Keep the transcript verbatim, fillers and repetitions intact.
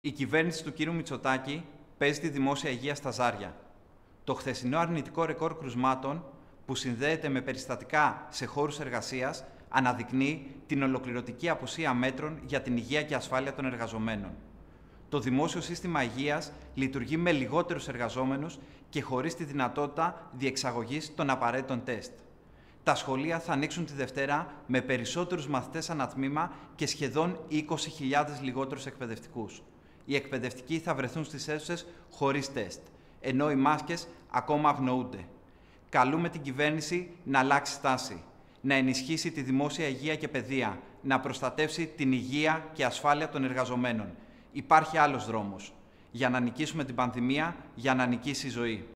Η κυβέρνηση του κ. Μητσοτάκη παίζει τη δημόσια υγεία στα ζάρια. Το χθεσινό αρνητικό ρεκόρ κρουσμάτων, που συνδέεται με περιστατικά σε χώρους εργασίας, αναδεικνύει την ολοκληρωτική απουσία μέτρων για την υγεία και ασφάλεια των εργαζομένων. Το δημόσιο σύστημα υγείας λειτουργεί με λιγότερους εργαζόμενους και χωρίς τη δυνατότητα διεξαγωγής των απαραίτητων τεστ. Τα σχολεία θα ανοίξουν τη Δευτέρα με περισσότερους μαθητές ανά τμήμα και σχεδόν είκοσι χιλιάδες λιγότερους εκπαιδευτικούς. Οι εκπαιδευτικοί θα βρεθούν στις αίθουσες χωρίς τεστ, ενώ οι μάσκες ακόμα αγνοούνται. Καλούμε την κυβέρνηση να αλλάξει στάση, να ενισχύσει τη δημόσια υγεία και παιδεία, να προστατεύσει την υγεία και ασφάλεια των εργαζομένων. Υπάρχει άλλος δρόμος για να νικήσουμε την πανδημία, για να νικήσει η ζωή.